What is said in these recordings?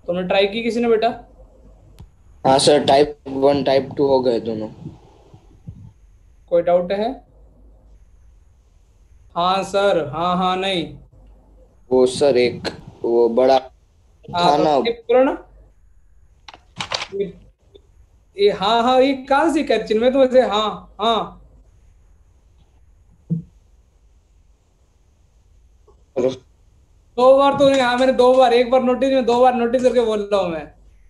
तुमने ट्राई की किसी ने बेटा? हाँ सर, टाइप 1 टाइप 2 हो गए दोनों। कोई डाउट है? हाँ सर, हाँ हाँ नहीं। वो सर एक वो बड़ा हाँ था तो ना। टाइप करो ना। ये, ये हाँ हाँ ये कहाँ से कैचिन में तो ऐसे हाँ हाँ। 2 बार तो नहीं, हाँ मैंने 2 बार, एक बार नोटिस में 2 बार नोटिस करके बोल रहा हूँ मैं।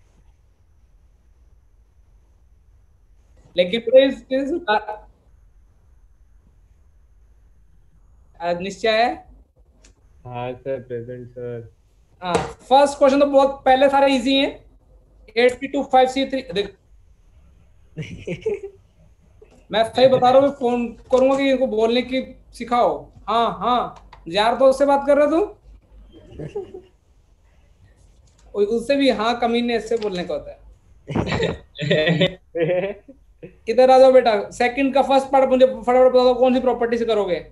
लेकिन निश्चय है। हाँ सर, प्रेजेंट सर। हाँ, फर्स्ट क्वेश्चन तो बहुत पहले सारे इजी हैं। 8025C3 देख, मैं सही बता रहा हूँ, फोन करूंगा कि इनको बोलने की सिखाओ। हाँ हाँ, यार दोस्त से बात कर रहे हो तुम? उससे भी हाँ कमीने ऐसे बोलने का होता है। इधर आ जाओ बेटा, सेकंड का फर्स्ट पार्ट मुझे फटाफट बता दो, कौन सी प्रॉपर्टी से करोगे?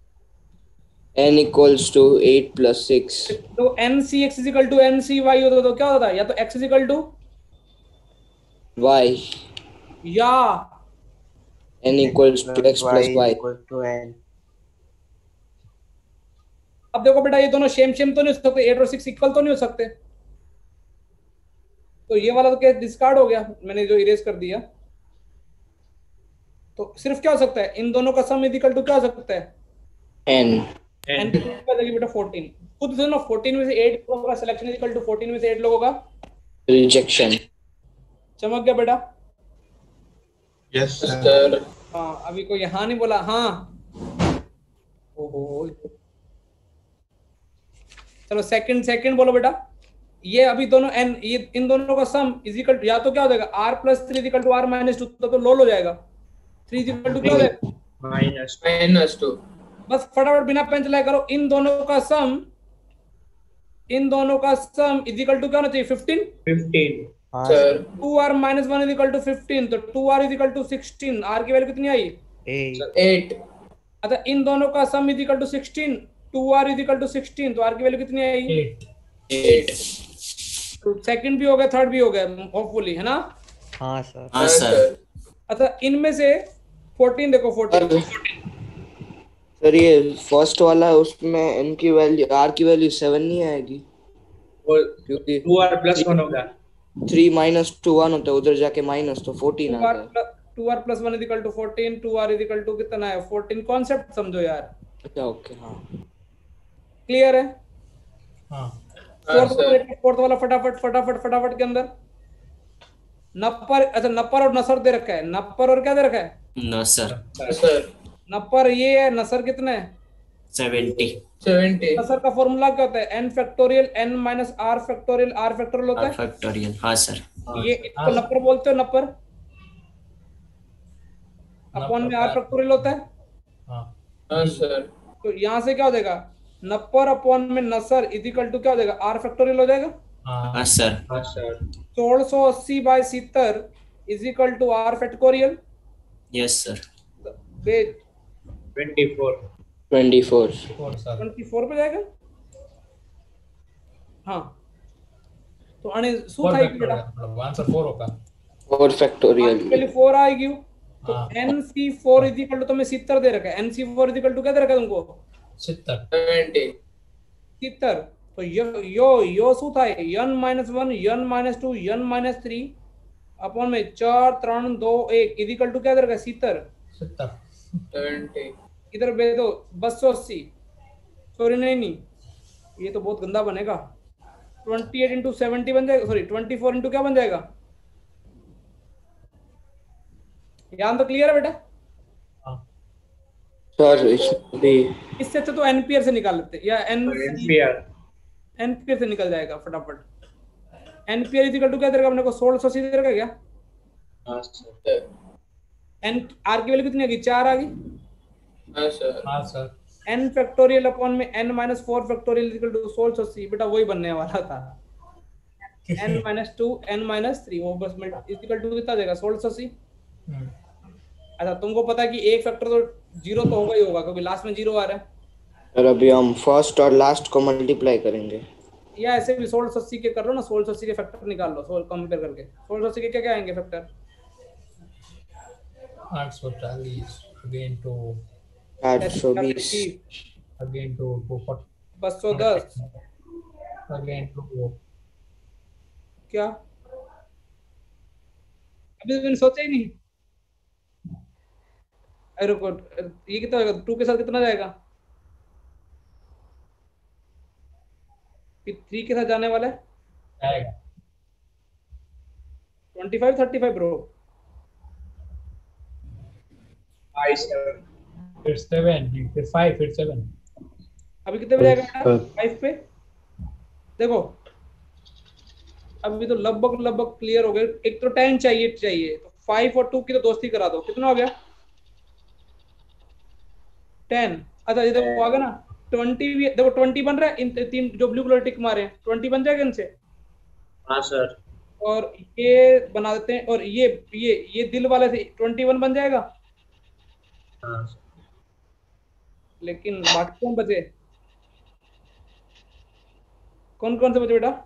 n = 8 + 6 तो N C X equal to N C Y होता तो क्या होता है? या तो एक्स इजिकल टू y या n = plus x Y + y। Equal to N. अब देखो बेटा, ये दोनों सेम सेम तो नहीं हो सकते, 8 और 6 इक्वल तो नहीं हो सकते। तो ये वाला तो क्या डिस्कार्ड हो गया, मैंने जो इरेज कर दिया। तो सिर्फ क्या हो सकता है, इन दोनों का सम इजिकल टू क्या हो सकता है? n एन की वैल्यू क्या बेटा 14। खुद से ना 14 में से 8 लोगों का सिलेक्शन इजिकल टू 14 में से 8 लोगों का रिजेक्शन। चमक गया बेटा। यस सर हाँ, अभी कोई हाँ नहीं बोला हाँ। ओहो, चलो सेकंड सेकंड बोलो बेटा। ये अभी दोनों एन, ये इन दोनों का सम इजिकल या तो क्या हो जाएगा r+3 इजिकल टू r-2, तो लोल हो जाएगा। 3 इजिकल टू क्या हो जाएगा? -2। बस फटाफट बिना पेन चलाए करो, इन दोनों का सम इजिकल टू क्या होना चाहिए? 15। 15। हाँ sir sir. 2r-1 is equal to 15, तो 2r इजिकल टू 16, r की वैल्यू कितनी आई? 8। 8 अच्छा, इन दोनों का sum equal to 16, 2r equal to 16, तो r की वैल्यू कितनी आई? 8। 8। तो सेकंड भी हो गया, थर्ड भी हो गया होपफुली, है ना? हाँ सर। हाँ सर। अच्छा, इनमें से 14 देखो, 14 सर ये फर्स्ट वाला है, उसमें n की वैल्यू r की वैल्यू 7 नहीं आएगी, वो क्योंकि 2r+1 होगा। 3 - 2 1 होता है, उधर जाके माइनस तो 14 टू आर आता है। Plus 2r+1 equal to 14, 2r equal to कितना है? 14। कॉन्सेप्ट समझो यार। अच्छा ओके हाँ। क्लियर है? हाँ फोर्थ सर फोर्थ वाला फटाफट फटाफट फटाफट के अंदर नप्पर, अच्छा नप्पर और नसर दे रखा है, नप्पर और क्या दे रखा है? No sir. सर नप्पर ये है, नसर कितना है? 70। 70। नसर का फॉर्मूला क्या होता है? N factorial N minus R factorial R factorial होता और है। फैक्टोरियल, हाँ सर। ये इसको नप्पर बोलते हो, नप्पर अपॉन में आर फैक्टोरियल होता है। हाँ सर। तो यहां से क्या हो जाएगा? नप्पर अपॉन में नसर इजिकल टू क्या हो जाएगा? आर फैक्टोरियल हो जाएगा। हाँ sir. 1680/70 equal to R factorial. Yes sir. 24। 24। 24 पे जाएगा। हाँ, तो आने શું થાય कि बेटा? आंसर 4 होगा। 4 फैक्टोरियल। पहले 4 आएगी। तो NC4 इजिकल टू तुम्हें 70 दे रखा है, NC4 इजिकल टू क्या दे रखा है तुमको? 70। 70। तो यो શું થાય? n-1 n-2 n-3 अपॉन में 4 3 2 1 इजिकल टू क्या दे रखा है? 70। 70। इधर भेज दो 280। सॉरी नहीं नहीं, ये तो बहुत गंदा बनेगा। 28 × 70 बन जाएगा, सॉरी 24 इंटू क्या बन जाएगा? यहाँ तो क्लियर है बेटा? सर इसमें भी इससे अच्छा तो एनपीआर से निकाल लेते, या एम्पियर। एनपीआर से निकल जाएगा फटाफट। एनपीआर इजिकल टू क्या देगा अपने को? 1680 दे रखा है क्या? हाँ सर। एन आर की वैल्यू कितनी आ गई? 4 आ गई। हाँ सर। एन फैक्टोरियल अपॉन में n-4 फैक्टोरियल इजिकल टू 1680, बेटा वही बनने वाला था। n-2 n-3 वो बस इजिकल टू कितना देगा? 1680। अच्छा, तुमको पता है कि एक फैक्टर तो जीरो तो होगा ही होगा, क्योंकि लास्ट में जीरो आ रहा है। सर अभी हम फर्स्ट और लास्ट को मल्टीप्लाई करेंगे। या ऐसे भी 1680 के कर लो ना, 1680 के फैक्टर निकाल लो, कंपेयर करके 1680 के क्या क्या आएंगे factor? 840 again two 820 again two 240 210 again two क्या? अभी तो मैंने सोचा ही नहीं। अरे रुको, ये कितना होगा 2 के साथ कितना जाएगा? 3 के साथ जाने वाला है आएगा 25 35 ब्रो। 7 फिर 7 फिर 5 फिर 7 अभी कितने पे जाएगा? 5 पे। देखो अभी तो लगभग क्लियर हो गया। एक तो 10 चाहिए तो 5 और 2 की तो दोस्ती करा दो। कितना हो गया? 10। अच्छा ये देखो आ गया ना 20 भी। देखो 20 बन रहा है, इन तीन जो ब्लू कलर टिक मारे हैं 20 बन जाएगा इनसे। हाँ सर। और ये बना देते हैं, और ये दिल वाले से 21 बन जाएगा। हाँ लेकिन बाकी कौन बचे? कौन कौन से बचे बेटा?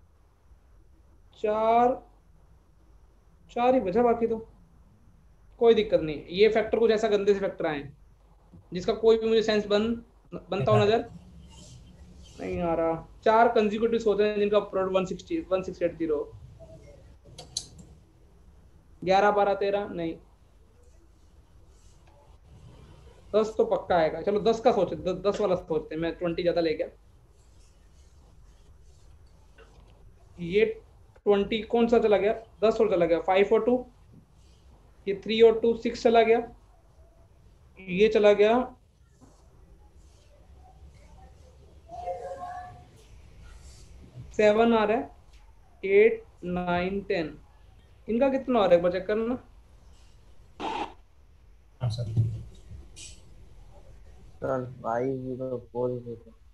4 ही बचा, बाकी तो कोई दिक्कत नहीं। ये फैक्टर कुछ ऐसा गंदे से फैक्टर आए जिसका कोई भी मुझे सेंस बनता हो नजर नहीं आ रहा। 4 कंसेक्यूटिव होते हैं जिनका प्रोडक्ट 1680 11 12 13 नहीं 10 तो पक्का आएगा। चलो 10 का सोचते, 10 वाला सोचते हैं। मैं 20 ज्यादा ले गया। ये 20 कौन सा चला गया? 10 और चला गया। 5 और 2 ये 3 और 2 6 चला गया। ये चला गया 7 आ रहा है, 8 9 10। इनका कितना आ रहा है? बचेक करना। हाँ सर सर 5040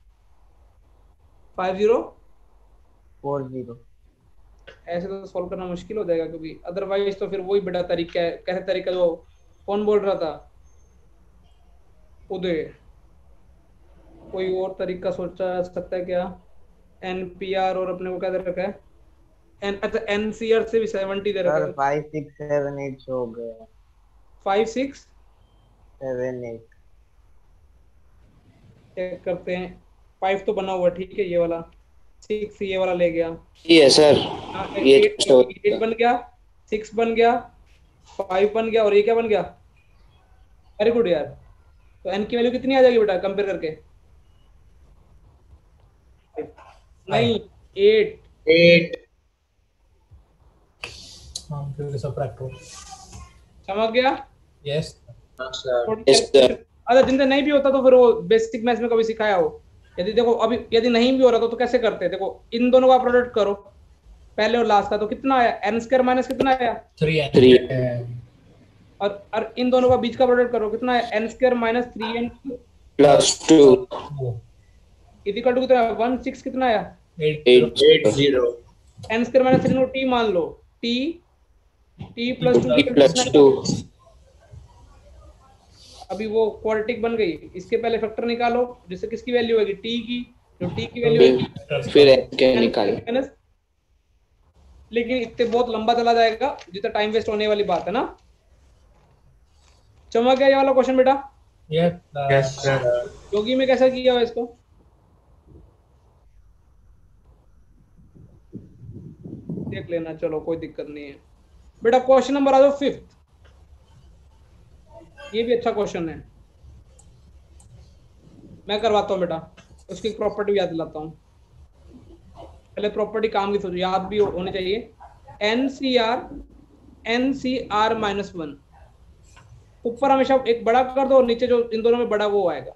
50 ऐसे तो सॉल्व करना मुश्किल हो जाएगा, क्योंकि अदरवाइज तो फिर वही बड़ा तरीका है। कैसे तरीका? जो कौन बोल रहा था? उदय। कोई और तरीका सोचा जा सकता है क्या? एनपीआर और अपने को क्या दे रखा है? अच्छा एनसीआर से भी 70 दे रखा सर है। 5 6 7 8 हो गया 5 6 7 8 चेक करते हैं। 5 तो बना हुआ ठीक है, ये वाला 6 ये वाला ले गया। ये है सर, ये 8 बन गया, 6 बन गया, 5 बन गया, और ये क्या बन गया? वेरी गुड यार। तो एन की वैल्यू कितनी आ जाएगी बेटा कंपेयर करके? नहीं 8 हम फिर सबट्रैक्ट हो समझ गया? Yes Yes, sir. अच्छा जिनसे नहीं भी होता तो फिर वो बेसिक मैथ्स में कभी सिखाया हो। यदि देखो अभी यदि नहीं भी हो रहा तो कैसे करते हैं? देखो इन दोनों का प्रोडक्ट करो, पहले और लास्ट का, तो कितना आया? एन स्क्वायर माइनस कितना आया? 3 और इन दोनों का बीच का प्रोडक्ट करो, कितना है? N square minus 3n plus 2 equal to कितना? 1 6 कितना आया? 80 एन स्क्वायर माइनस 3 को टी मान लो, टी प्लस 2 अभी वो क्वाड्रेटिक बन गई। इसके पहले फैक्टर निकालो, जिससे किसकी वैल्यू होगी? टी की। जो टी की वैल्यू होगी फिर क्या निकालें? माइनस। लेकिन इतने बहुत लंबा चला जाएगा, जितना टाइम वेस्ट होने वाली बात है ना। चमक गया ये वाला क्वेश्चन बेटा? यस सर योगी में कैसा किया हुआ इसको? देख लेना, चलो कोई दिक्कत नहीं है बेटा। क्वेश्चन नंबर आ जाओ 5th। ये भी अच्छा क्वेश्चन है, मैं करवाता हूँ बेटा। उसकी प्रॉपर्टी भी याद दिलाता हूँ। पहले प्रॉपर्टी काम की सोचो, याद भी होनी चाहिए। एनसीआर माइनस 1 ऊपर हमेशा एक बड़ा कर दो, और नीचे जो इन दोनों में बड़ा वो आएगा।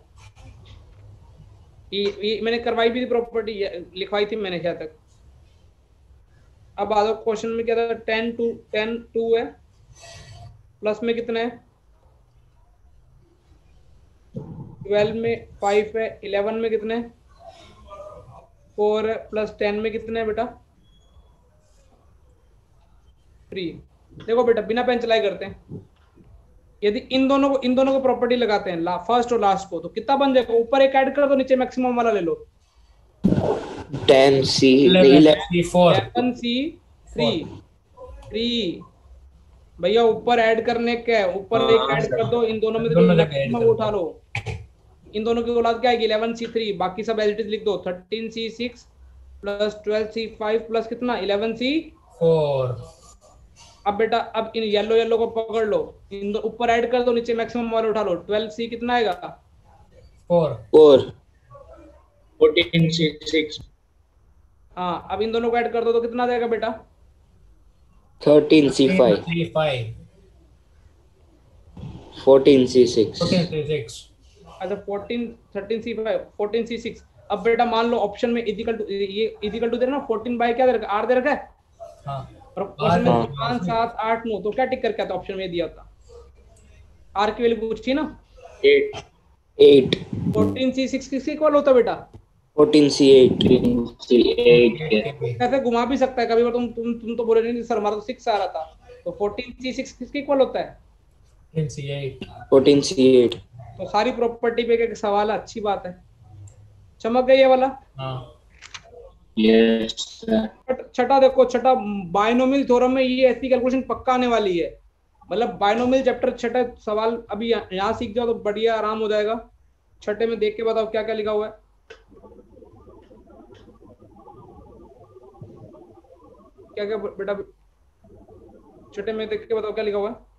ये मैंने करवाई भी थी प्रॉपर्टी, लिखवाई थी मैंने क्या तक। अब आ जाओ क्वेश्चन में क्या था? 10 2 है, प्लस में कितना है? 12 में 5 है, 11 में कितने? 4 है, प्लस 10 में कितने है बेटा? 3। देखो बेटा बिना पेन चलाई करते हैं। यदि इन दोनों को प्रॉपर्टी लगाते हैं फर्स्ट और लास्ट को, तो कितना बन जाएगा? ऊपर एक ऐड कर दो, नीचे मैक्सिमम वाला ले लो। 10 C 11 C4 11 C 3 3 भैया ऊपर ऐड करने का है, ऊपर हाँ, एक ऐड सर। कर दो, इन दोनों में से दोनों जो जगह ऐड मैक्सिमम कर वो दो। उठा लो। इन दोनों की औलाद क्या आएगी 11 C 3, बाकी सब एज इट इज लिख दो। 13 C 6 प्लस 12 C 5 प्लस कितना 11 C। 4 अब बेटा अब इन येलो येलो को पकड़ लो, इन दो ऊपर ऐड कर दो, नीचे मैक्सिमम वाले उठा लो। 12 C कितना आएगा? 4 4 14 C 6 हाँ अब इन दोनों को ऐड कर दो तो कितना आ जाएगा बेटा? 13 C 5 C5 14 C 6 14 C6 अच्छा 14 13 C 5 14 C 6। अब बेटा मान लो ऑप्शन में इजिकल टू, ये इजिकल टू दे रहा ना, 14 बाय क्या दे रखा है? R दे रखा है। हाँ और क्वेश्चन में हाँ। 5 7 8 9 तो क्या टिक करके आता? ऑप्शन में दिया होता R की वैल्यू पूछी ना। 8 8 14 C 6 किसके इक्वल होता है बेटा? 14 C 8 C 8 ऐसे घुमा भी सकता है कभी बार। तुम तो बोले नहीं सर हमारा तो 6 आ रहा था। तो 14 C 6 किसके इक्वल होता है? 14 C8 14 C 8 तो सारी प्रॉपर्टी पे एक सवाल है, अच्छी बात है। चमक गई ये वाला। हाँ yes sir छठा देखो, छठा बायनोमियल थ्योरम में ये ऐसी कैलकुलेशन पक्का आने वाली है। मतलब बायनोमियल चैप्टर छठा सवाल अभी यहाँ सीख जाओ तो बढ़िया आराम हो जाएगा। छठे में देख के बताओ क्या क्या लिखा हुआ है। क्या क्या बेटा छठे में देख के बताओ क्या लिखा हुआ है।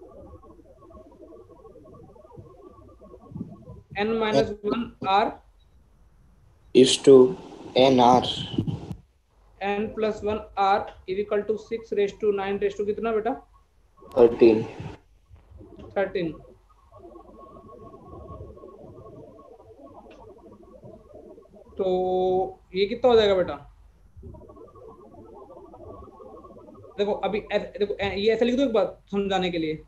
n-1 r is to NR n plus 1 r is equal to 6 raised to 9 raised to कितना बेटा? 13 13। तो ये कितना हो जाएगा बेटा? देखो अभी देखो ये ऐसे लिख दो एक बात समझाने के लिए।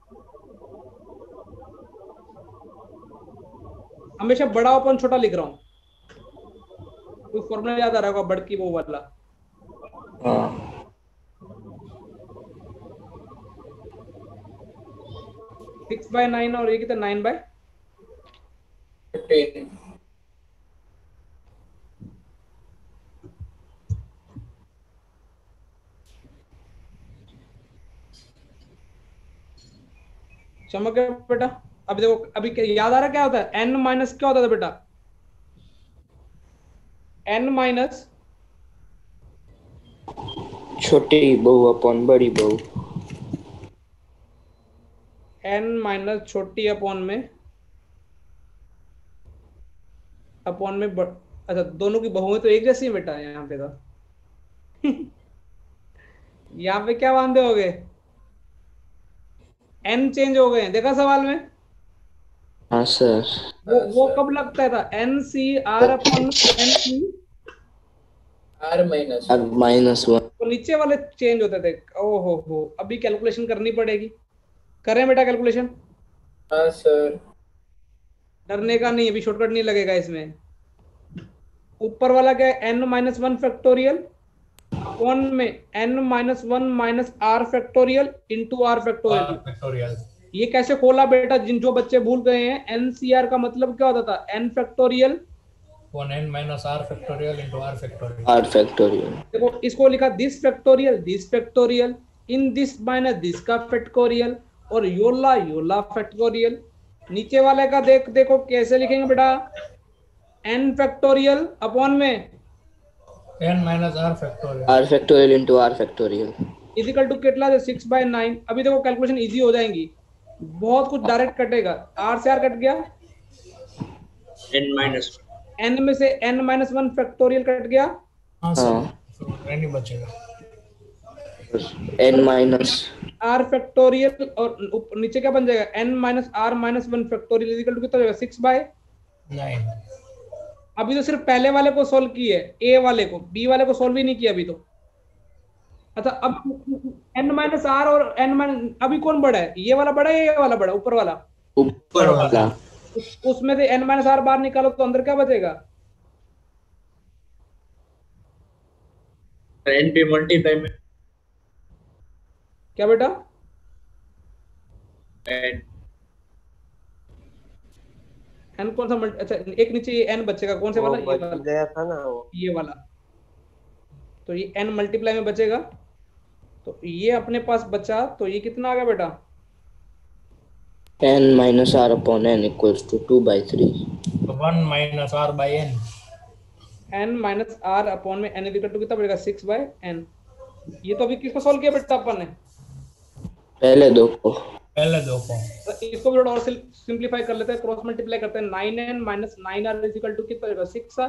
हमेशा बड़ा अपन छोटा लिख रहा हूँ, कोई फॉर्मूला याद आ रहा होगा बड़ की वो वाला। हाँ 6/9 और ये कितना 9/15। 15 चमक गया बेटा। अभी देखो अभी क्या याद आ रहा क्या होता है? n माइनस क्या होता था बेटा? n माइनस छोटी बहू अपॉन बड़ी बहू n माइनस छोटी अपॉन में अच्छा दोनों की बहुएं तो एक जैसी है बेटा यहाँ पे तो यहाँ पे क्या बांधे हो गए? n चेंज हो गए हैं, देखा सवाल में? हाँ सर वो कब लगता था? n c r upon n c R minus -1 तो नीचे वाले चेंज होते थे। ओहो हो, अभी कैलकुलेशन करनी पड़ेगी। करें बेटा कैलकुलेशन? हाँ सर डरने का नहीं, अभी शॉर्टकट नहीं लगेगा इसमें। ऊपर वाला क्या है? n-1 फैक्टोरियल अपॉन में n-1 minus r factorial into r factorial. Factorial ये कैसे खोला बेटा? जो बच्चे भूल गए हैं, NCR का मतलब क्या होता था? n factorial 1n minus r factorial into r factorial R factorial देखो इसको लिखा this factorial in this minus this का फैक्टोरियल और योला फैक्टोरियल। नीचे वाले का देखो कैसे लिखेंगे बेटा? n फैक्टोरियल अपॉन में n minus r factorial R factorial into R factorial is equal to कितना? 6/9। अभी देखो कैलकुलेशन इजी हो जाएंगी, बहुत कुछ डायरेक्ट कटेगा। r से r कट गया, n minus n में से n-1 फैक्टोरियल कट गया, हाँ हाँ सर n ही बचेगा n माइनस r फैक्टोरियल और नीचे क्या बन जाएगा? n minus r minus 1 factorial is equal to कितना हो जाएगा? 6/9। 9 अभी तो सिर्फ पहले वाले को सोल्व किए, a वाले को, b वाले को सोल्व ही नहीं किया अभी तो। अच्छा अब n-r और n- अभी कौन बड़ा है? ये वाला बड़ा है, ये वाला बड़ा, ऊपर वाला? ऊपर वाला उसमें से n-r बाहर निकालो तो अंदर क्या बचेगा? n पे मल्टीप्लाई में क्या बेटा? n n कौन सा अच्छा एक नीचे ये n बचेगा, कौन से वो वाला, ये बच वाला, गया था ना वो। ये वाला। तो ये n मल्टीप्लाई में बचेगा, तो ये अपने पास बचा, तो ये कितना आ गया बेटा? n minus r upon n equals to 2/3. 1 minus r by n. n minus R upon में n इक्वल टू कितना बचेगा? 6/n। ये तो अभी किसको सॉल्व किया बेटा अपन ने? पहले दो को। पहले दो को। तो इसको भी थोड़ा और सिंप्लीफाई कर लेते हैं, क्रॉस मल्टीप्लाई करते हैं। 9n minus 9r is equal to कितना बचेगा? 6r।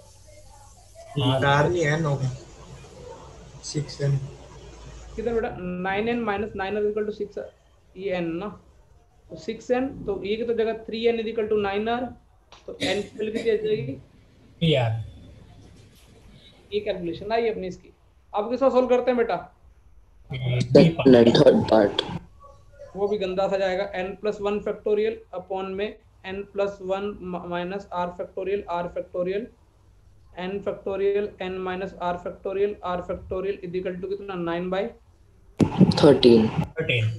R नहीं N होगा 6N। किधर बेटा? 9n minus 9r is equal to 6r, ये n ना, तो 6n, तो ये कितना जगह 3n is equal to 9r, तो n की वैल्यू कितनी आ जाएगी? 3r। ये कैलकुलेशन आई अपनी इसकी। अब किसको सॉल्व करते हैं बेटा? Second and third part. वो भी गंदा सा जाएगा। n+1 फैक्टोरियल अपॉन में n+1 minus r factorial, r factorial, n factorial, n minus r factorial, r factorial is equal to कितना? 13. 13।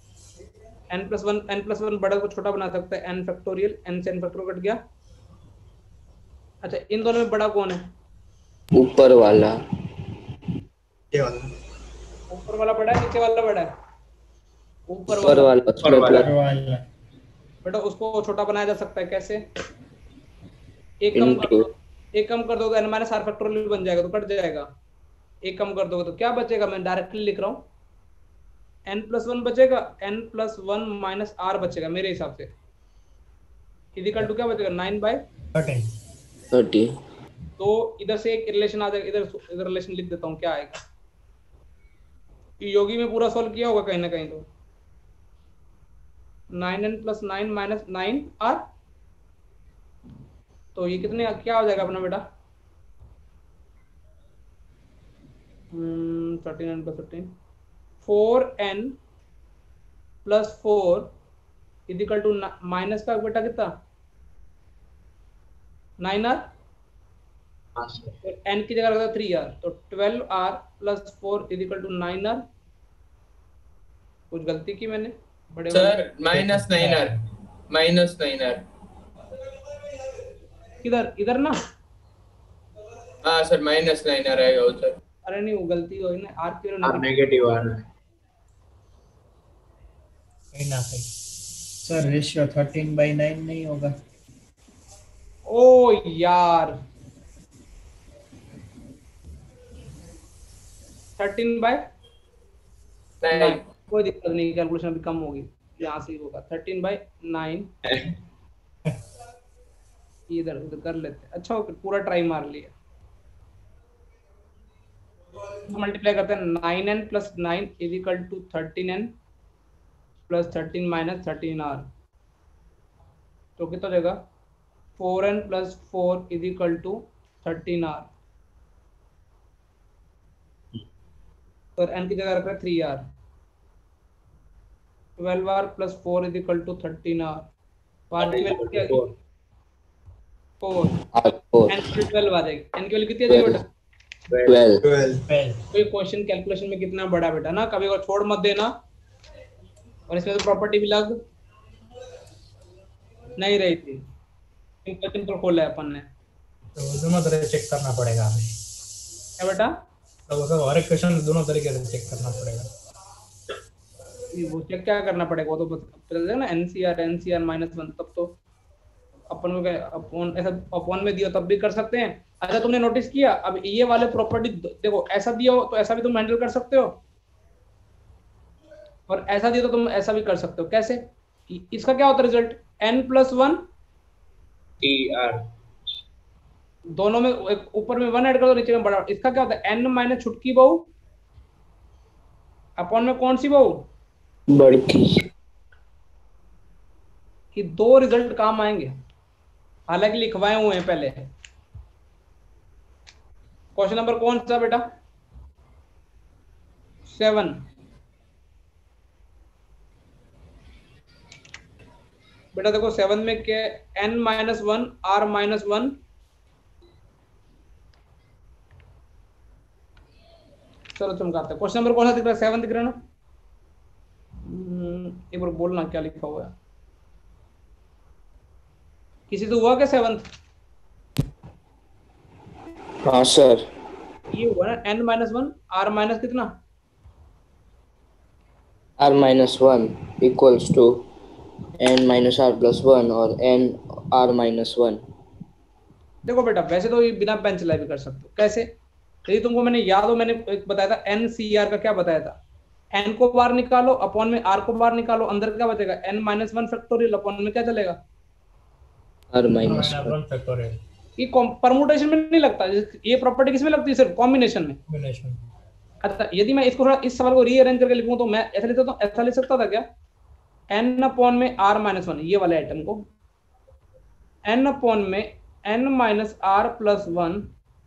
n+1 बड़ा को छोटा बना सकते हैं, n फैक्टोरियल, n से n फैक्टोरियल कट गया। अच्छा, इन दोनों में बड़ा कौन है? ऊपर वाला। ये वाला ऊपर वाला बड़ा है, नीचे वाला बड़ा है? ऊपर ऊपर वाला। वाला उसमें वाला। plus बेटा उसको छोटा बनाया जा सकता है कैसे? एक कम कर दो, एक कम कर दो तो n माइनस आर फैक्टोरियल बन जाएगा, तो कट जाएगा। एक कम कर दोगे तो क्या बचेगा? मैं डायरेक्टली लिख रहा हूँ, n+1 बचेगा, n+1 माइनस r बचेगा मेरे हिसाब से, इक्वल टू क्या बचेगा? 9/13। 30. तो इधर से एक रिलेशन आ जाएगा, इधर रिलेशन लिख देता हूँ, क्या आएगा? योगी में पूरा सॉल्व किया होगा कहीं ना कहीं, तो 9n + 9 माइनस 9r, तो ये कितने क्या हो जाएगा अपना बेटा? 39 + 13, 4n + 4 is equal to minus का बेटा कितना? 9r, हाँ सर। तो n की जगह रखता 3r, तो 12r + 4 is equal to 9r। कुछ गलती की मैंने बड़े सर -9R किधर? इधर ना? हाँ सर -9R आएगा उधर। अरे नहीं, वो गलती हुई ना, r की R वैल्यू नेगेटिव आ रहा है। कहीं ना कहीं। सर रेशियो 13/9 नहीं होगा? ओ यार, 13/9, 9 कोई दिक्कत नहीं, कैलकुलेशन अभी कम होगी, यहाँ से ही होगा 13/9। इधर उधर कर लेते, अच्छा हो पूरा ट्राई मार लिया। मल्टीप्लाई करते हैं, 9n + 9 is equal to 13n + 13 minus 13r, तो कितना हो जाएगा? 4n + 4 is equal to 13r, और n की जगह रख रहे हैं 3r। 12r + 4 is equal to 13r, r की वैल्यू क्या है? 4, n की 12 आ जाएगी, n की वैल्यू कितनी आ जाएगी बेटा? 12. 12। कोई क्वेश्चन कैलकुलेशन में कितना बड़ा बेटा ना, कभी को छोड़ मत देना। और इसमें तो प्रॉपर्टी भी लग नहीं रही थी, सिंपल खोला है अपन ने। तो दोनों तरह से चेक करना पड़ेगा हमें। क्या बेटा? तो वो सब हर एक क्वेश्चन दोनों तरीके से चेक करना पड़ेगा। वो चेक क्या करना पड़ेगा? वो तो बस पता चलेगा ना, NCR -1, तब तो अपन को अपन ऐसा अपन में दिया तब भी कर सकते हैं। अच्छा, तुमने नोटिस किया अब ये वाले प्रॉपर्टी देखो, ऐसा दिया हो तो ऐसा भी तुम हैंडल कर सकते हो, और ऐसा दिया तो तुम ऐसा भी कर सकते हो। कैसे? इसका क्या होता है रिजल्ट? n+1, TR दोनों में ऊपर में 1 ऐड कर दो, नीचे में बड़ा। इसका क्या होता है? n माइनस छुटकी बहू अपॉन में कौन सी बहू? बड़की। ये दो रिजल्ट काम आएंगे, हालांकि लिखवाए हुए हैं पहले। क्वेश्चन नंबर कौन सा बेटा? 7। बेटा देखो 7 में क्या? n-1 r-1। चलो चमकाते हैं। क्वेश्चन नंबर कौन सा दिख रहा है? 7 दिख रहा है ना? एक बार बोलना क्या लिखा हुआ है। किसी से हुआ क्या 7th? हाँ सर। ये हुआ ना n-1 r माइनस कितना? r minus one equals to n minus r plus one और n r माइनस वन। देखो बेटा, वैसे तो ये बिना पेन चलाए भी कर सकते हो। कैसे? यदि तुमको मैंने याद हो, मैंने एक बताया था NCR का, क्या बताया था? n को बाहर निकालो, अपॉन में r को बाहर निकालो, अंदर क्या बचेगा? n-1 फैक्टोरियल, अपॉन में क्या चलेगा? r minus minus one. One factorial ये परमुटेशन में नहीं लगता, ये प्रॉपर्टी किसमें लगती है? सिर्फ कॉम्बिनेशन में। कॉम्बिनेशन। अच्छा, यदि मैं इसको थोड़ा इस सवाल को रीअरेंज करके लिखूं तो मैं ऐसा लिख सकता हूं, ऐसा लिख सकता था क्या? n अपॉन में r-1, ये वाले आइटम को n अपॉन में n-r+1,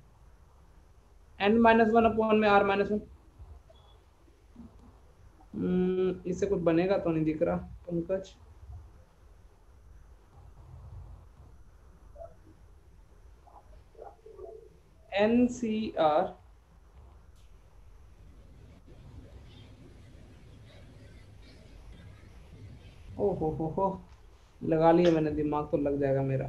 n-1 अपॉन में r-1। इससे कुछ बनेगा तो नहीं दिख रहा पंकज। NCR हो, लगा लिया मैंने, दिमाग तो लग जाएगा मेरा।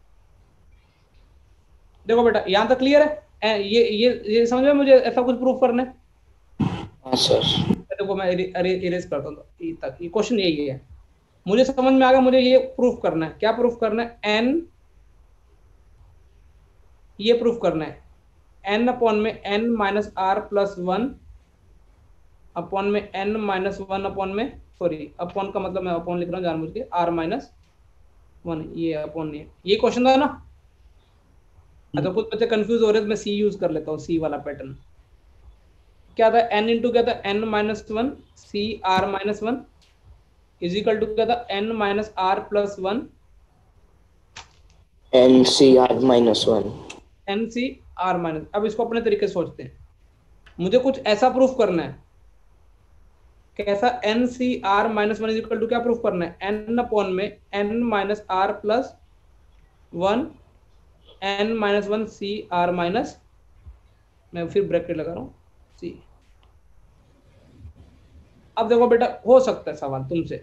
देखो बेटा, यहां तक क्लियर है? ये समझ में मुझे ऐसा कुछ प्रूफ करना है? हाँ सर। देखो मैं इरेज करता हूँ, तक ये क्वेश्चन यही है, मुझे समझ में आ गया। मुझे ये प्रूफ करना है, क्या प्रूफ करना है? ये प्रूफ करना है n अपॉन में n-r+1 अपॉन में n-1 अपॉन में, सॉरी अपॉन का मतलब मैं अपॉन लिख रहा हूँ जानबूझ के, r-1, ये अपॉन नहीं है। ये क्वेश्चन था ना? अच्छा, कुछ बच्चे कंफ्यूज हो रहे हैं तो मैं सी यूज कर लेता हूँ, सी वाला पैटर्न। क्या था? n इंटू क्या था? n-1 c r-1 is equal to क्या था? n-r+1 n c r minus one. NCR-। अब इसको अपने तरीके से सोचते हैं, मुझे कुछ ऐसा प्रूफ करना है। कैसा? NCR-1 इज इक्वल टू क्या प्रूफ करना है? n अपॉन में n-r+1 n-1 CR-, मैं फिर ब्रैकेट लगा रहा हूँ, C। अब देखो बेटा, हो सकता है सवाल तुमसे,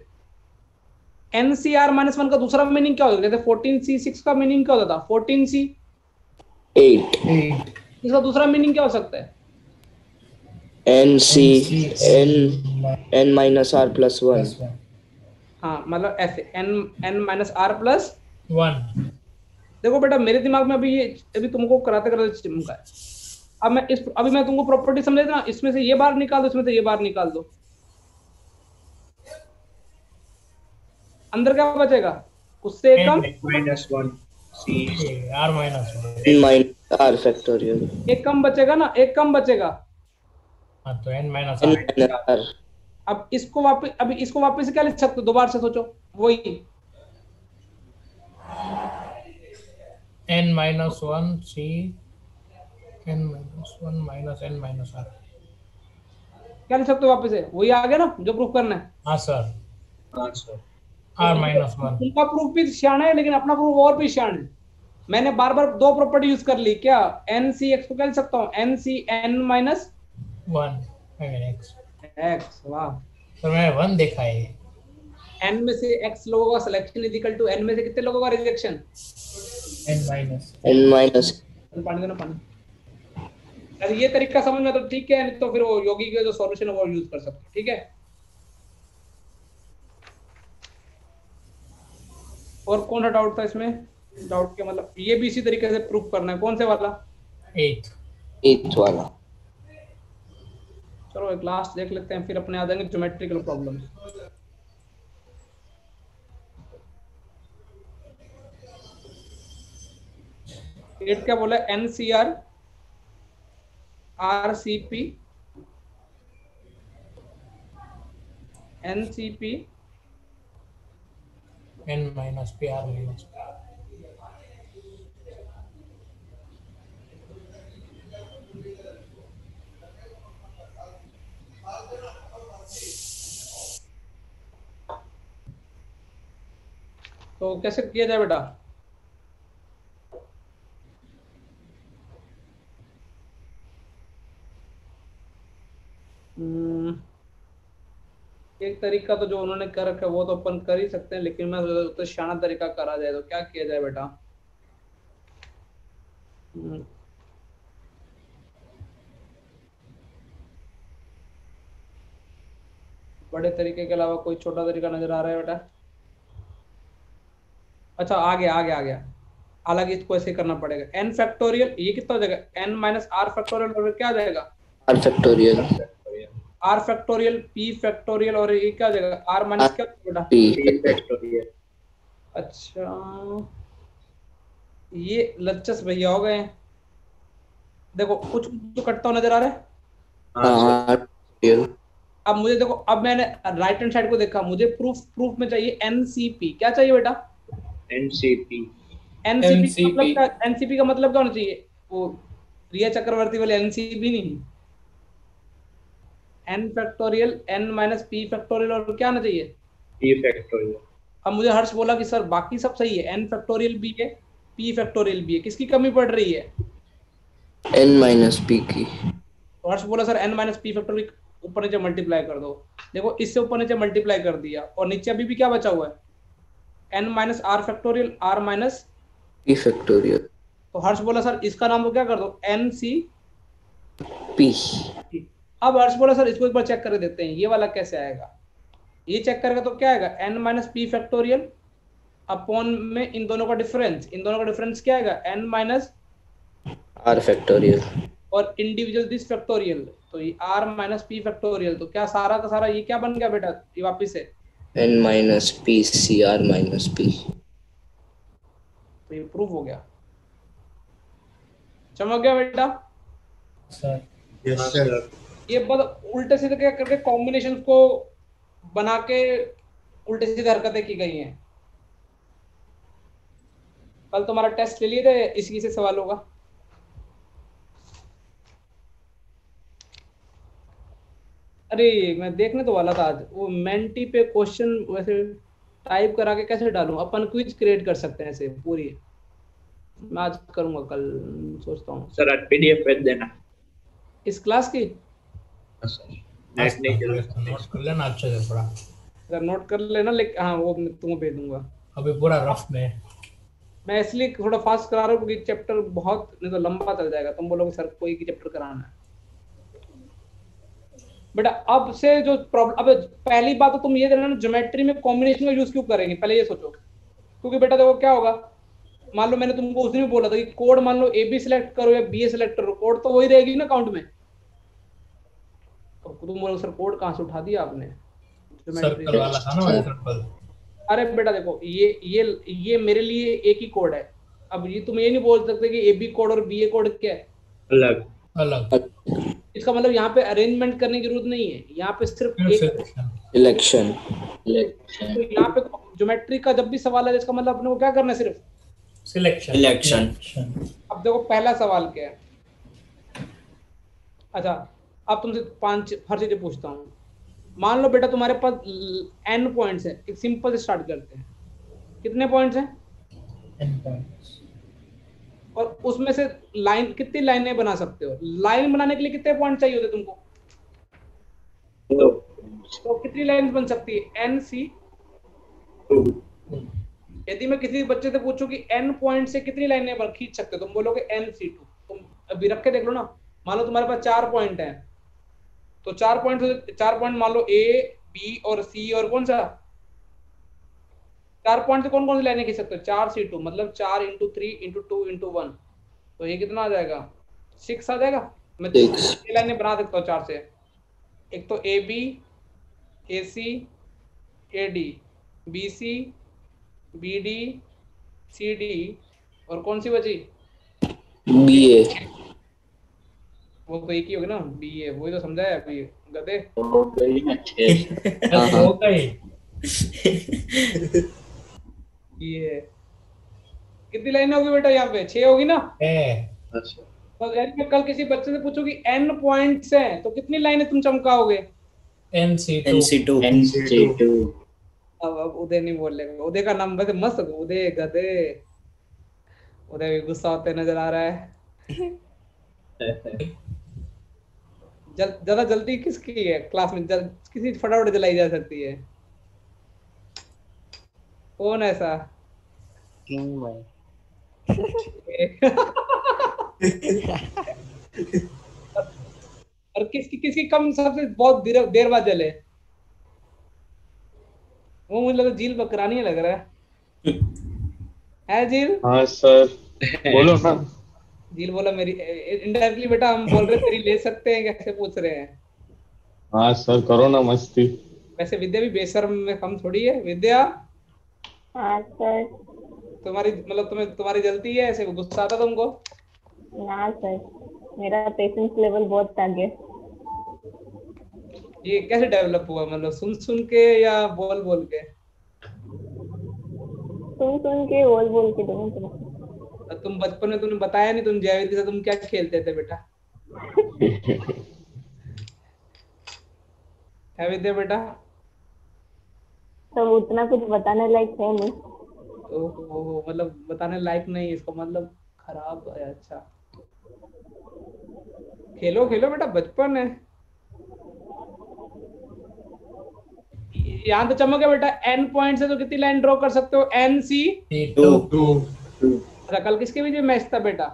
NCR-1 का दूसरा मीनिंग क्या होता है? जैसे 14C6 का मीनिंग क्या होता था? 14C, 8 8 इसका दूसरा मीनिंग क्या हो सकता है? n c n n n minus r plus one. Plus one. हाँ, मतलब ऐसे n-r+। वन। देखो बेटा, मेरे दिमाग में अभी तुमको कराते कराते चिमका है। अब अभी मैं तुमको प्रॉपर्टी समझे ना, इसमें से ये बार निकाल दो, इसमें से ये बार निकाल दो, अंदर क्या बचेगा? उससे एक कम, -1 c R minus one. n minus r factorial. एक कम बचेगा ना, एक कम बचेगा। हाँ तो N minus n R. Minus r। अब इसको वापस से क्या लिख सकते हो? दोबारा से सोचो, वही N minus one C n-1 minus N minus R. क्या लिख सकते हो वापस से? वही आ गया ना जो प्रूफ करना है। हाँ सर। हाँ सर। R minus one. उनका प्रूफ भी शान है, लेकिन अपना प्रूफ और भी शान है। मैंने बार बार दो प्रॉपर्टी यूज कर ली। क्या? NCX को क्या लिख सकता हूँ? NCN-, one X. x। वाह, तो मैं वन देखा है। n में से x लोगों का selection is equal to n में से कितने लोगों का rejection? n minus. n minus. पानी देना, पानी। अरे ये तरीका समझ में तो ठीक है, नहीं तो फिर वो योगी के जो सॉल्यूशन है वो यूज कर सकते हैं। ठीक है, और कौन सा डाउट था इसमें? डाउट के मतलब ये भी इसी तरीके से प्रूफ करना है। कौन से वाला? एट। 8th वाला। चलो एक लास्ट देख लेते हैं, फिर अपने आ जाएंगे ज्योमेट्रिकल प्रॉब्लम। एट क्या बोला? NCR RCP NCP N minus P R minus. तो कैसे किया जाए बेटा? एक तरीका तो जो उन्होंने कर रखा है वो तो अपन कर ही सकते हैं, लेकिन मैं तो शाना तरीका करा जाए तो क्या किया जाए बेटा? हम्म, बड़े तरीके के अलावा कोई छोटा तरीका नजर आ रहा है बेटा? अच्छा आ गया आ गया आ गया। हालांकि इसको ऐसे करना पड़ेगा, n फैक्टोरियल, ये कितना हो जाएगा? n माइनस आर फैक्टोरियल, और क्या आ जाएगा? r factorial r factorial, p factorial, और ये क्या आ जाएगा? r माइनस क्या बेटा? p p factorial. अच्छा ये लच्चस भैया हो गए। देखो कुछ तो कटता हुआ नजर आ रहा है। हाँ सर। r factorial अब मुझे देखो, अब मैंने राइट हैंड साइड को देखा, मुझे प्रूफ में चाहिए एनसीपी। क्या चाहिए बेटा? एनसीपी। एनसीपी का मतलब NCP क्या? एनसीपी का मतलब क्या होना चाहिए? वो रिया चक्रवर्ती वाले एनसीपी नहीं, N factorial, N minus P factorial, और क्या आना चाहिए? p factorial. अब मुझे हर्ष बोला कि सर बाकी सब सही है, एन फैक्टोरियल भी है, पी फैक्टोरियल भी है, किसकी कमी पड़ रही है? n minus p की। तो हर्ष बोला sir N minus P factorial ऊपर नीचे मल्टीप्लाई कर दो। देखो इससे ऊपर नीचे मल्टीप्लाई कर दिया, और नीचे अभी भी क्या बचा हुआ है? N minus R factorial, R minus. p factorial तो हर्ष बोला सर इसका नाम तो क्या कर दो? N C. p अब हर्ष बोला सर इसको एक बार चेक कर देते हैं, ये वाला कैसे आएगा? ये चेक करेगा तो क्या आएगा? N minus P factorial upon में इन दोनों का डिफरेंस, इन दोनों का डिफरेंस क्या आएगा? एन माइनस, r factorial और इंडिविजुअल दिस फैक्टोरियल, तो ये आर माइनस पी फैक्टोरियल। तो क्या सारा का सारा ये क्या बन गया बेटा? ये वापिस से n minus p c r minus p। तो ये प्रूफ हो गया, चमक गया बेटा। सर। Yes sir. ये बस उल्टे सीधे क्या करके कॉम्बिनेशन को बना के उल्टे सीधे हरकतें की गई हैं। कल तुम्हारा टेस्ट ले लिए थे, इसी से सवाल होगा। अरे मैं देखने तो वाला था आज, वो मेंटी पे क्वेश्चन वैसे टाइप करा के कैसे डालूं? अपन क्विज क्रिएट कर सकते हैं ऐसे पूरी। मैं आज करूंगा, कल सोचता हूँ। सर आज पीडीएफ भेज देना। इस क्लास की हाँ सर। नेट नहीं चला। नोट कर लेना अच्छे से थोड़ा, अगर नोट कर लेना, लेकिन हाँ वो मैं तुम्हें भेज दूंगा। अभी पूरा रफ में। मैं इसलिए थोड़ा फास्ट करा रहा हूँ क्योंकि चैप्टर बहुत, नहीं तो लंबा चल जाएगा। तुम बोलोगे सर कोई की चैप्टर कराना है बेटा। अब से जो प्रॉब्लम, अब पहली बात तो तुम ये देना ना, ज्योमेट्री में कॉम्बिनेशन का यूज क्यों करेंगे, पहले ये सोचो। क्योंकि बेटा देखो क्या होगा, मान लो मैंने तुमको उस दिन भी बोला था कि कोड मान लो ए बी सिलेक्ट करो या बी ए सिलेक्ट करो, कोड तो वही रहेगी ना काउंट में। तो तुम बोलो सर कोड कहाँ से उठा दिया आपने? सर्कल वाला था ना वो एग्जांपल। अरे बेटा देखो ये मेरे लिए एक ही कोड है। अब ये तुम ये नहीं बोल सकते कि ए बी कोड और बी ए कोड क्या है, अलग अलग इसका मतलब यहाँ पे अरेंजमेंट करने की जरूरत नहीं है, यहाँ पे सिर्फ एक। इलेक्शन तो यहाँ पे ज्योमेट्री का जब भी सवाल है, इसका मतलब अपने को क्या करना है? सिर्फ सिलेक्शन। इलेक्शन अब देखो पहला सवाल क्या है। अच्छा अब तुमसे 5 हर चीजें पूछता हूँ। मान लो बेटा तुम्हारे पास n पॉइंट्स है, एक सिंपल से स्टार्ट करते हैं। कितने पॉइंट्स हैं? N points. और उसमें से लाइन, कितनी लाइनें बना सकते हो? लाइन बनाने के लिए कितने पॉइंट चाहिए होते तुमको? तो कितनी लाइन बन सकती है? n c। यदि मैं किसी बच्चे से पूछूं कि n पॉइंट से कितनी लाइनें खींच सकते हो, तुम बोलोगे nc2। तुम अभी रख के देख लो ना। मान लो तुम्हारे पास 4 पॉइंट हैं, तो 4 पॉइंट मान लो a b और c, और कौन सा 4 पॉइंट से कौन कौन सी लाइनें खींच सकते हो? 4c2 मतलब 4 × 3 × 2 × 1, तो ये कितना आ जाएगा? 6 आ जाएगा। मैं 6 लाइनें बना सकता हूँ 4 से। एक तो A B, A C, A D, B C, B D, C D, और कौन सी बची? B A. वो तो एक ही होगी ना, बी ए। वही तो समझा है अभी गधे। हो गई। ये कितनी लाइन होगी बेटा? यहाँ पे 6 होगी ना। अच्छा। तो यानी मैं कल किसी बच्चे से पूछूं कि n पॉइंट्स हैं तो कितनी लाइनें तुम चमकाओगे? NC2 अब उदय नहीं बोल लेंगे, उदय का नाम वैसे मस्त है, उदय गधे। उदय भी गुस्सा होते नजर आ रहा है। ज्यादा जल्दी किसकी है क्लास में? किसी फटाफट जलाई जा सकती है? कौन ऐसा? किंग भाई। और किसकी किसकी कम सबसे बहुत देर बाद जले? वो मुझे लगा झील बकरानी लग रहा है झील? हाँ सर, बोलो ना। झील बोला मेरी इनडायरेक्टली बेटा हम बोल रहे तेरी ले सकते हैं, कैसे पूछ रहे हैं? हाँ सर, करो ना मस्ती। वैसे विद्या भी बेशर्म में कम थोड़ी है। विद्या हाँ सर। तुम्हारी मतलब तुम्हारी जलती है, ऐसे गुस्सा आता तुमको? ना सर, मेरा पेशेंस लेवल बहुत आगे। ये कैसे डेवलप हुआ, मतलब सुन सुन के या बोल बोल के? सुन के बोल के दोनों तरफ। तुम बचपन में तुमने बताया नहीं, तुम जयवीर के साथ तुम क्या खेलते थे बेटा? है विद्या बेटा? तो उतना कुछ बताने लायक है नहीं। ओहो, मतलब बताने लायक नहीं, इसका मतलब खराब है। अच्छा, खेलो खेलो बेटा, बचपन है। यहाँ तो चमक है बेटा। एन पॉइंट से तो कितनी लाइन ड्रॉ कर सकते हो? एन सी 2 अच्छा, कल किसके बीच में मैच था बेटा?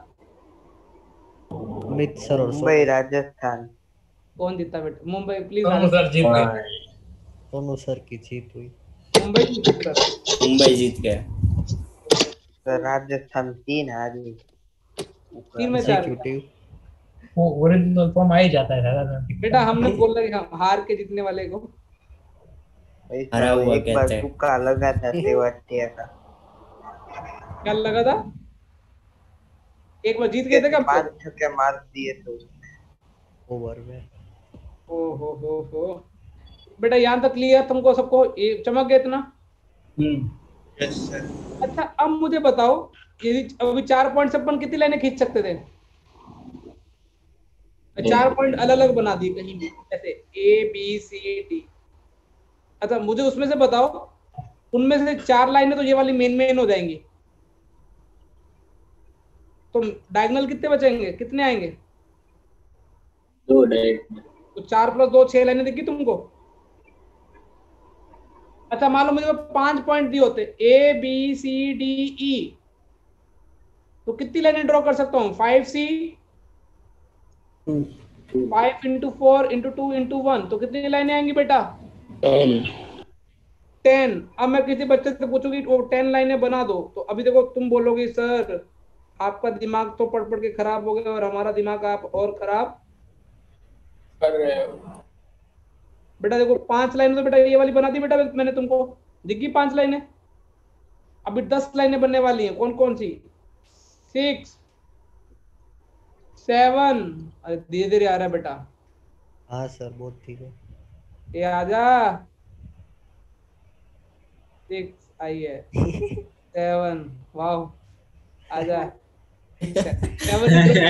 मित सर और मुंबई राजस्थान। कौन जीता बेटा? मुंबई प्लीज। दोनों सर जीत गए। सोनू सर की जीत हुई। मुंबई जीता। मुंबई जीत गया। तो राजस्थान 3 हारी। 3 में 4। एग्जीक्यूटिव वो ओरिजिनल फॉर्म आ ही जाता है सारा। बेटा हमने बोला कि हम हार के जीतने वाले को हरा हुआ एक बार कहते हैं। तुक्का लगा था तेवतिया का। क्या लगा था? एक बार जीत गए थे क्या? 5 छक्के मार दिए तो ओवर में। ओ हो बेटा, यहाँ तक क्लियर तुमको सबको? ये चमक गया इतना? Yes sir. अच्छा, अब मुझे बताओ, यदि अभी 4 पॉइंट से अपन कितनी लाइनें खींच सकते थे? 4 पॉइंट अलग अलग बना दिए कहीं भी, ऐसे ए बी सी डी। अच्छा, मुझे उसमें से बताओ, उनमें से 4 लाइनें तो ये वाली मेन हो जाएंगी, तो डायगोनल कितने बचेंगे? कितने आएंगे? 2 डायरेक्ट। तो 4 + 2 6 लाइनें दिखी तुमको? अच्छा, मान लो मुझे 5 पॉइंट दिए होते, ए बी सी डी ई, तो कितनी लाइनें ड्रॉ कर सकता हूँ? 5C 5 × 4 × 2 × 1, तो कितनी लाइनें आएंगी बेटा? 10। अब मैं किसी बच्चे से पूछूंगी वो 10 लाइनें बना दो, तो अभी देखो तुम बोलोगे सर आपका दिमाग तो पढ़ पढ़ के खराब हो गया और हमारा दिमाग आप और खराब कर रहे हो। बेटा देखो 5 लाइनें तो बेटा ये वाली बना दी बेटा, मैंने तुमको दिखी 5 लाइनें। अभी 10 लाइनें बनने वाली हैं। कौन कौन सी? 6 7। अरे धीरे धीरे आ रहा है बेटा, हाँ सर बहुत ठीक है। ये आजा। 6 आई है। 7 वाह, आजा। 7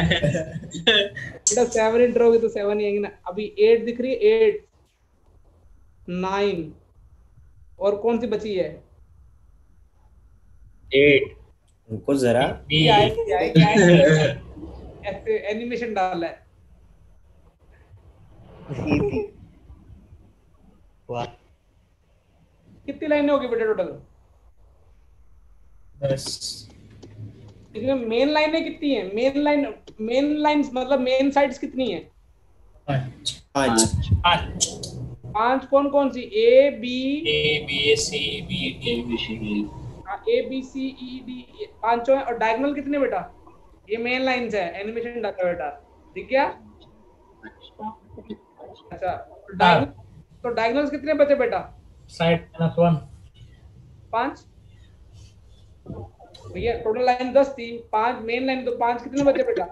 बेटा 7 इंटर होगी तो 7 ही आएंगे ना। अभी 8 दिख रही है, 8 9 और कौन सी बची है? 8। रुको जरा। बी ऐसे एनिमेशन डाला है। वाह कितनी लाइनें होगी बेटा टोटल? 10 इसमें मेन लाइनें कितनी है? मेन लाइंस मतलब मेन साइड्स कितनी है? 5 5 5 कौन कौन सी? A B A B C B D A B C E D, 5 है। और डायगोनल कितने बेटा? ये मेन लाइंस है, एनिमेशन डाटा बेटा, ठीक है? अच्छा, तो डायगोनल्स कितने बचे बेटा? साइड -1 5। भैया टोटल लाइन 10 थी, 5 मेन लाइन, तो 5 कितने बचे बेटा?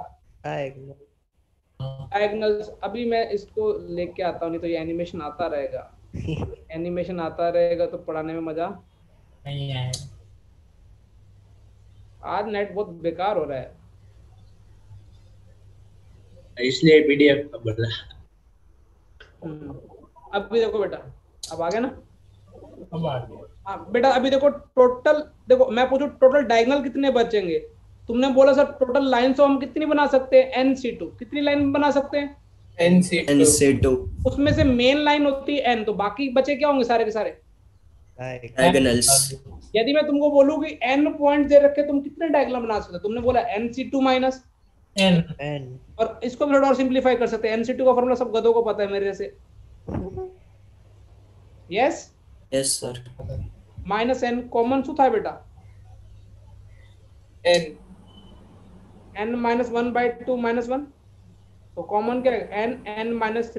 डायगोनल्स। अभी मैं इसको लेके आता हूँ, नहीं तो ये एनिमेशन आता रहेगा। एनिमेशन आता रहेगा तो पढ़ाने में मजा नहीं है। आज नेट बहुत बेकार हो रहा है। इसलिए पीडीएफ का बोला। अब भी देखो बेटा, अब आ गया ना? अब आ गया। हाँ बेटा, अभी देखो टोटल, देखो मैं पूछूं टोटल डायगोनल कितने बचेंगे? तुमने बोला सर टोटल लाइन से हम कितनी बना सकते हैं? NC2 कितनी लाइन बना सकते हैं? NC2 उसमें से मेन लाइन होती है n, तो बाकी बचे क्या होंगे सारे के सारे? diagonals. यदि मैं तुमको बोलूं कि n पॉइंट दे रखे, तुम कितने डायगोनल बना सकते हो? तुमने बोला NC2 माइनस, n n और इसको भी थोड़ा और सिंप्लीफाई कर सकते हैं। NC2 का फॉर्मूला सब गधों को पता है मेरे जैसे। Yes, Yes sir. Minus n common शू था बेटा, n माइनस 1/2 माइनस 1, तो कॉमन क्या है? n minus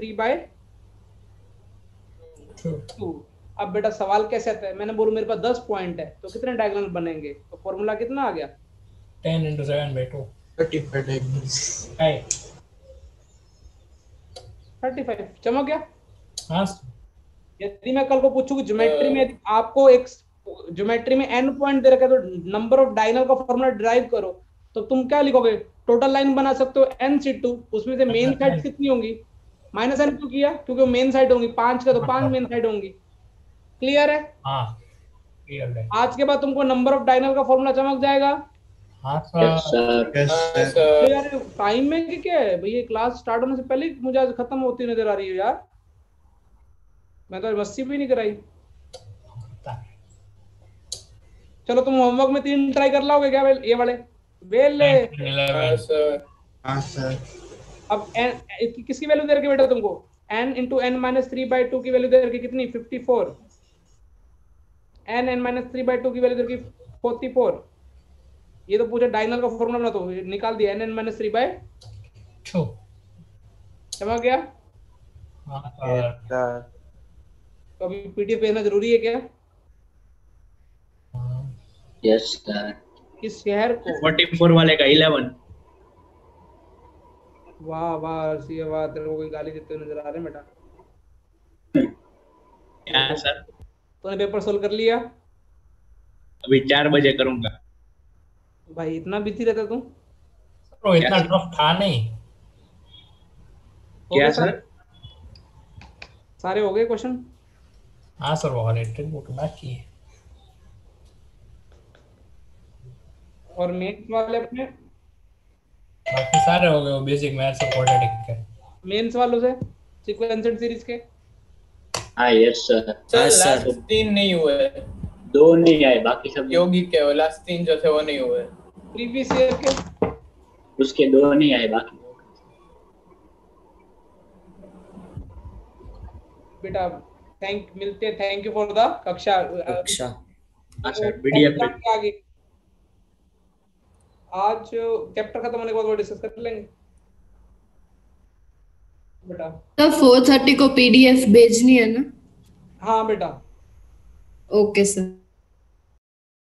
3/2। अब बेटा सवाल कैसे आता है? मैंने बोलू मेरे पास 10 पॉइंट है, तो कितने डायगोनल बनेंगे? तो फॉर्मूला कितना आ गया? 10 into 7/2 35 diagonals. 35। चमक गया? हाँ यदि मैं कल को पूछूं कि ज्योमेट्री में यदि आपको एक ज्योमेट्री में n पॉइंट दे रखा है, तो नंबर ऑफ डायगोनल का फॉर्मूला डिराइव करो, तो तुम क्या लिखोगे? टोटल लाइन बना सकते हो NC2, उसमें से मेन साइड कितनी होंगी? माइनस n क्यों किया? क्योंकि वो मेन साइड होंगी 5 का, तो 5 मेन साइड होंगी। क्लियर है? हाँ क्लियर है। आज के बाद तुमको नंबर ऑफ डायगोनल का फॉर्मूला चमक जाएगा। हाँ Yes सर sir. तो यार टाइम में कि क्या है भैया? क्लास स्टार्ट होने से पहले ही मुझे आज खत्म होती नजर आ रही है यार। मैं तो मस्ती भी नहीं कराई। चलो तुम होमवर्क में 3 ट्राई कर लाओगे क्या? ये वाले वेले। 11 हाँ सर. अब n किसकी वैल्यू दे रखी बेटा तुमको? n इंटू n माइनस 3/2 की वैल्यू दे रखी कितनी? 54। n -3/2 की वैल्यू दे रखी 44। ये तो पूछा डायगोनल का फॉर्मूला बना, तो निकाल दिया n -3/2। समझ गया? हाँ yes सर sir. तो अभी पीडीएफ भेजना जरूरी है क्या? Yes sir. किस शहर को? 44 वाले का 11. वाह वाह सी वाह, तेरे को कोई गाली देते हुए नजर आ रहे हैं बेटा। क्या सर? तूने पेपर सोल्व कर लिया? अभी 4 बजे करूंगा. भाई इतना बिजी रहता तू? तो इतना टफ था नहीं। हो क्या गए सर? सारे हो गए क्वेश्चन? हाँ सर वो रिटर्न बुक बाकी है। और मेंस वाले अपने बाकी सारे हो गए, वो बेसिक मैथ्स और क्वाड्रेटिक के। मेंस वालों से सीक्वेंसेड सीरीज के हाँ यस सर. हाँ सर. 3 नहीं हुए, 2 नहीं आए, बाकी सब योगी के वो लास्ट 3 जो थे वो नहीं हुए। प्रीवियस ईयर के उसके 2 नहीं आए, बाकी बेटा। थैंक यू फॉर द कक्षा। हाँ सर. पीडीएफ पे आगे आज चैप्टर खत्म होने के बाद वो डिस्कस कर लेंगे बेटा। तो 4:30 को पीडीएफ भेजनी है ना? हाँ बेटा। Okay sir.